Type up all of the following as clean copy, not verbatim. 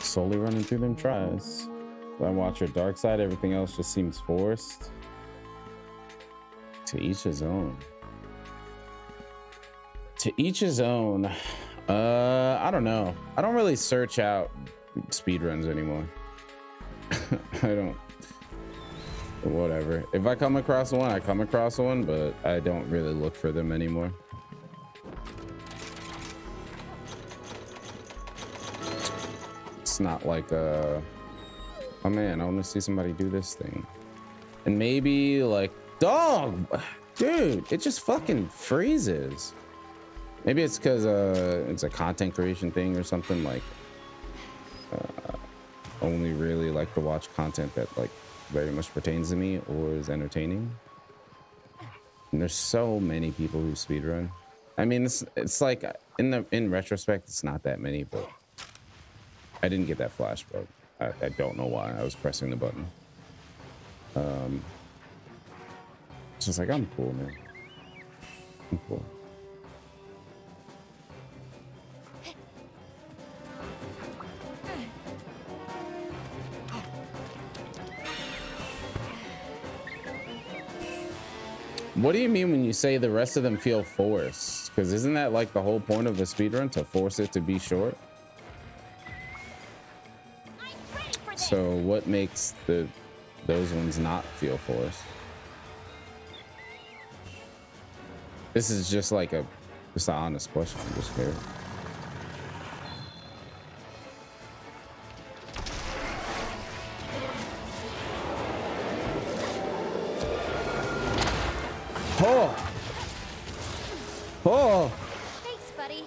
slowly running through them tries. When I watch your dark side, everything else just seems forced. To each his own. To each his own. I don't know. I don't really search out speedruns anymore. I don't. Whatever. If I come across one, I come across one, but I don't really look for them anymore. It's not like oh man, I want to see somebody do this thing. And maybe like, dog, dude, it just fucking freezes. Maybe it's because it's a content creation thing or something. Like only really like to watch content that like very much pertains to me or is entertaining. And there's so many people who speedrun. I mean, it's like in retrospect, it's not that many, but I didn't get that flash, bro. I don't know why. I was pressing the button. It's just like, I'm cool, man. I'm cool. What do you mean when you say the rest of them feel forced? Because isn't that like the whole point of a speedrun, to force it to be short? So what makes those ones not feel forced? This is just like just an honest question. I'm just here. Oh! Oh! Thanks, buddy.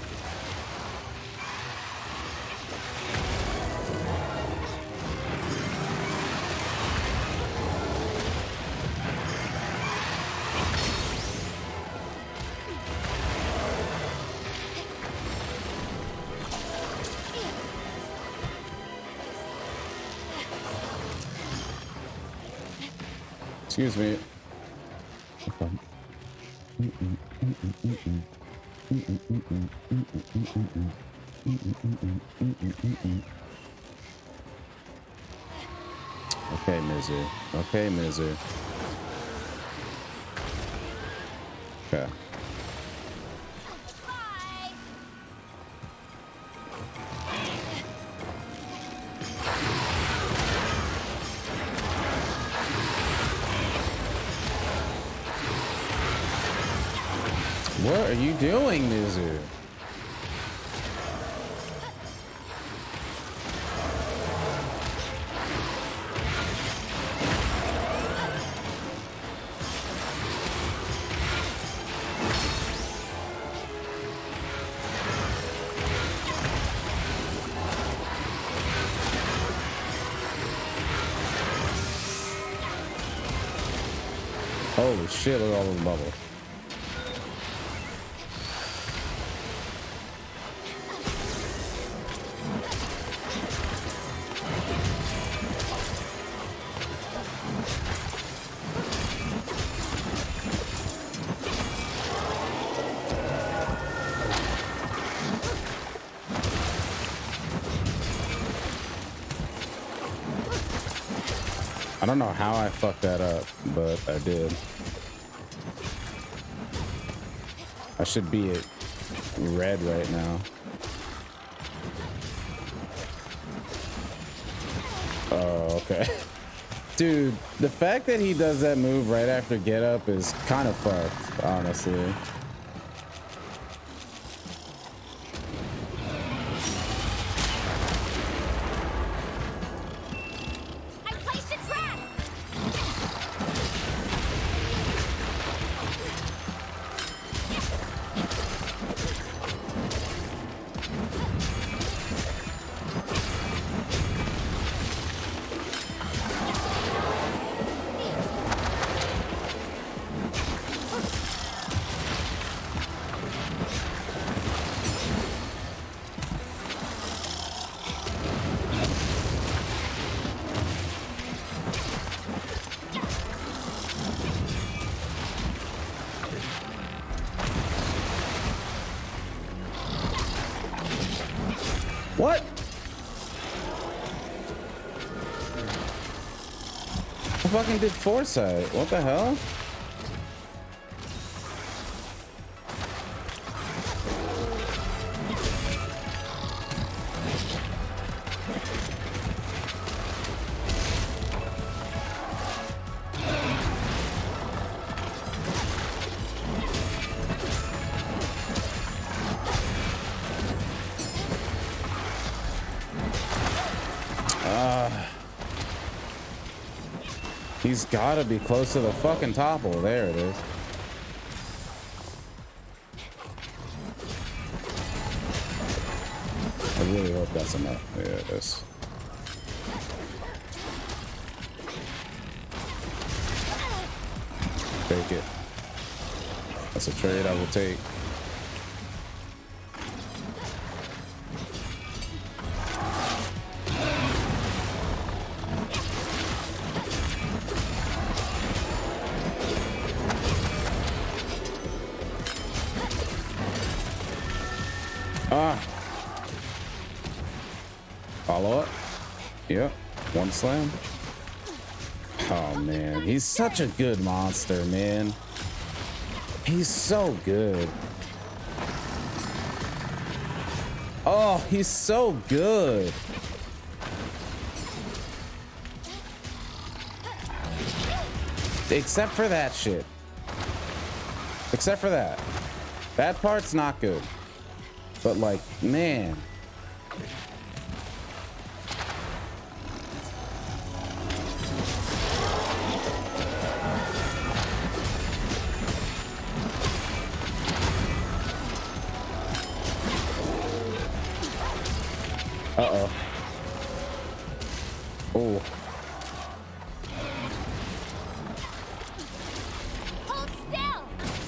Excuse me. Okay, Mizu. Okay, Mizu. Okay. What are you doing, Mizu? Holy shit, look at all those bubbles. I don't know how I fucked that up, but I did. I should be at red right now. Oh, okay. Dude, the fact that he does that move right after get up is kind of fucked, honestly. What? fucking did foresight? What the hell? He's gotta be close to the fucking topple. There it is. I really hope that's enough. Yeah, it is. Take it. That's a trade I will take. Follow up. Yep. One slam. Oh man, he's such a good monster, man. He's so good. Oh, he's so good. Except for that shit. Except for that. That part's not good. But like, man. Uh-oh. Oh. Hold still.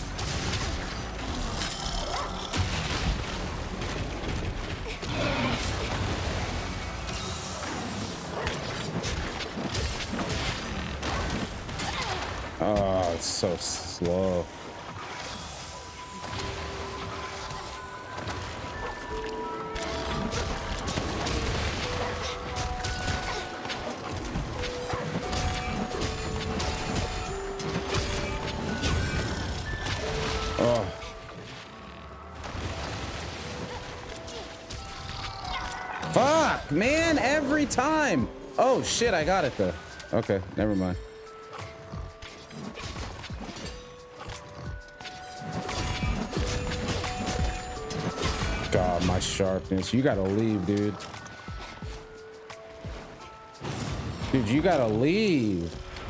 Oh, it's so slow. Oh. Fuck, man, every time. Oh shit, I got it though. Okay, never mind. God, my sharpness. You gotta leave, dude. Dude, you gotta leave.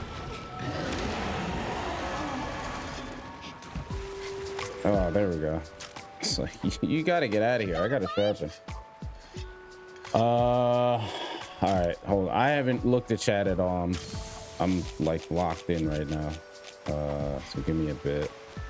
Oh, there we go. It's like, you gotta get out of here. I gotta trap him. All right, hold on. I haven't looked at chat at all. I'm like locked in right now. So give me a bit.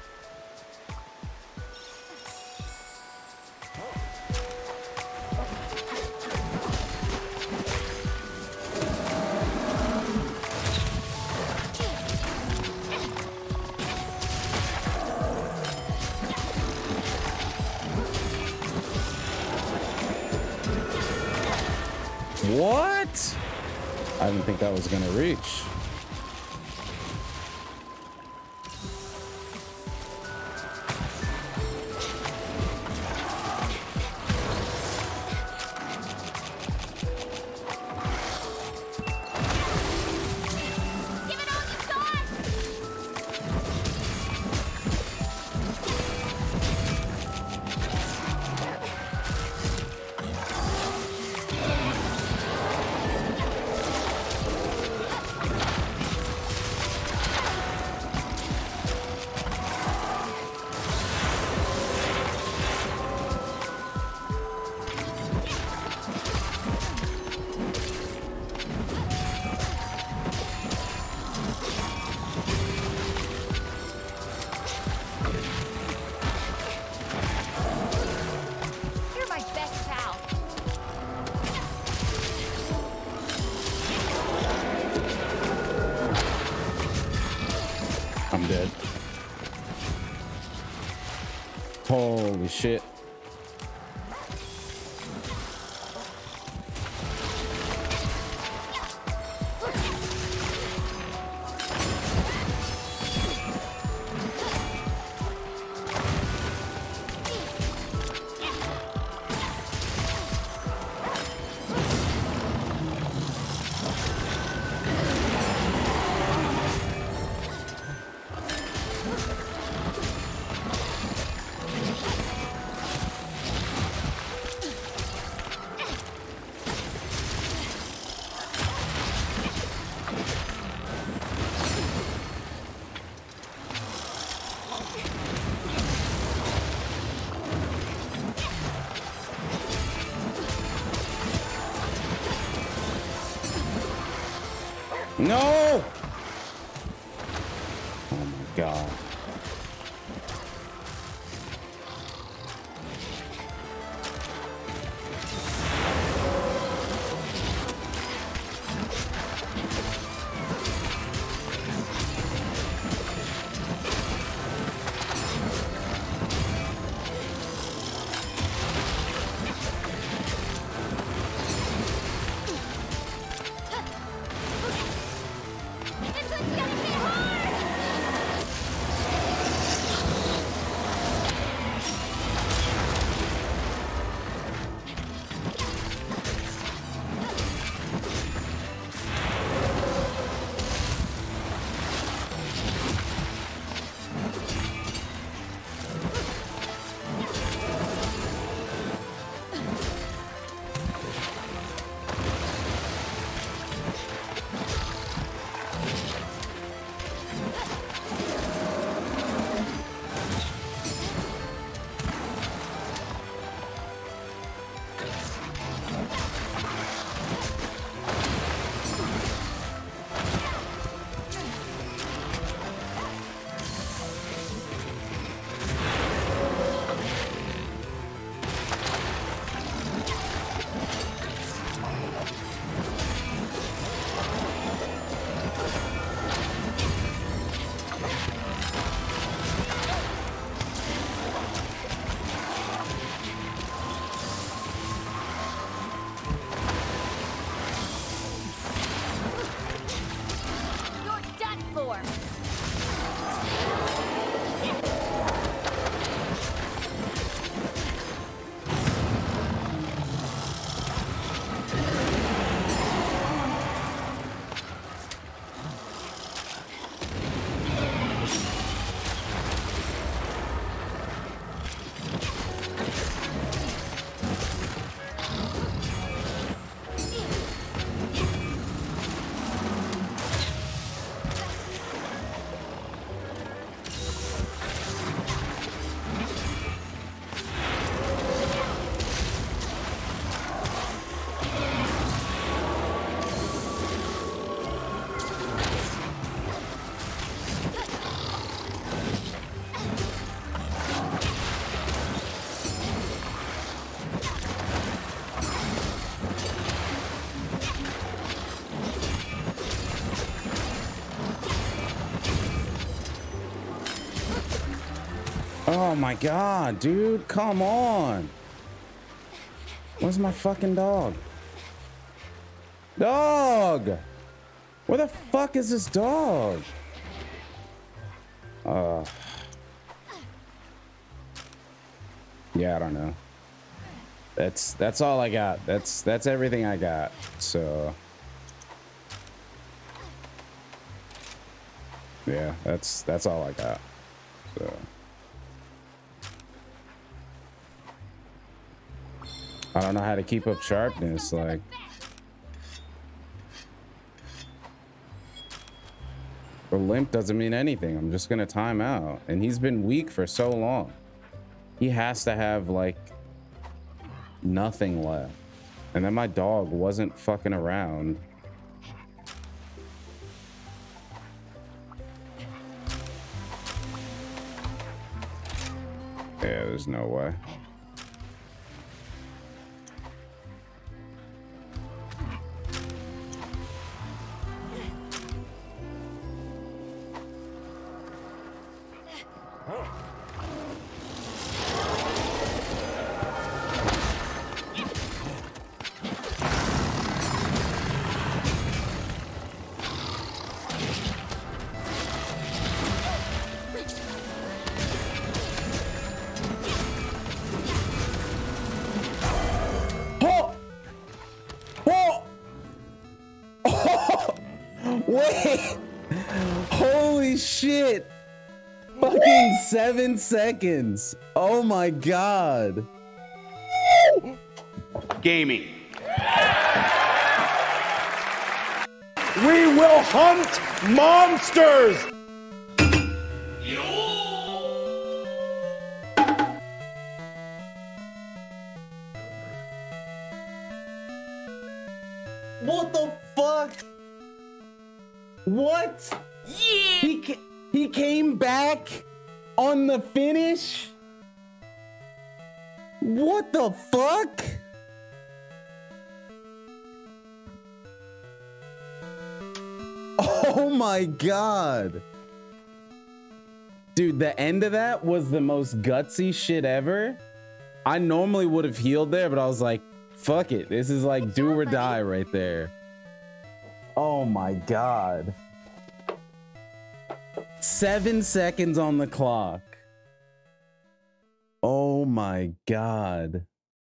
What? I didn't think that was gonna reach. Give it all you got. You're my best pal. I'm dead. Holy shit. No! Oh my god. This one's gonna hit hard! You're done for! Oh my god, dude, come on. Where's my fucking dog? Dog! Where the fuck is this dog? Yeah, I don't know. That's all I got. That's everything I got. So yeah, that's all I got. So I don't know how to keep up sharpness. Like, the limp doesn't mean anything. I'm just gonna time out. And he's been weak for so long. He has to have like nothing left. And then my dog wasn't fucking around. Yeah, there's no way. Wait! Holy shit! Fucking 7 seconds! Oh my god! Gaming. We will hunt monsters! What the fuck? What? Yeah. He came back on the finish? What the fuck? Oh my god. Dude, the end of that was the most gutsy shit ever. I normally would have healed there, but I was like, fuck it. This is like do or die right there. Oh my god. 7 seconds on the clock. Oh my god.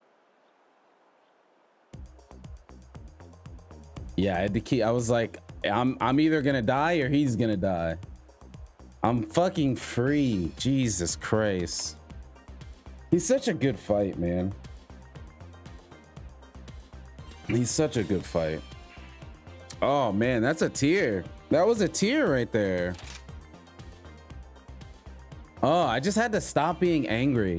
Yeah, I had to keep, I was like, I'm either gonna die or he's gonna die. I'm fucking free. Jesus Christ. He's such a good fight, man. He's such a good fight. Oh man, that's a tear. That was a tear right there. Oh, I just had to stop being angry.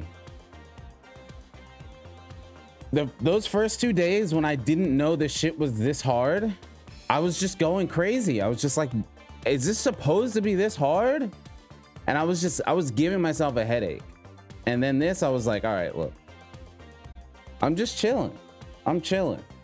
Those first 2 days when I didn't know this shit was this hard, I was just going crazy. I was just like, is this supposed to be this hard? And I was giving myself a headache. And then this, I was like, all right, look, I'm just chilling. I'm chilling.